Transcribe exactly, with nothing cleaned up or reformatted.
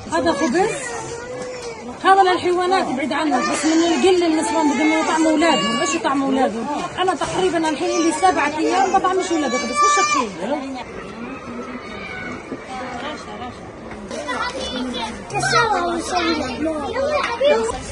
هذا خبز، هذا للحيوانات بعيد عنهم، بس من القل النسوان بدهم يطعموا اولادهم. ايش يطعموا اولادهم؟ انا تقريبا الحين لي سبعة ايام بطعمش اولادي خبز، مش كثير. رشا رشا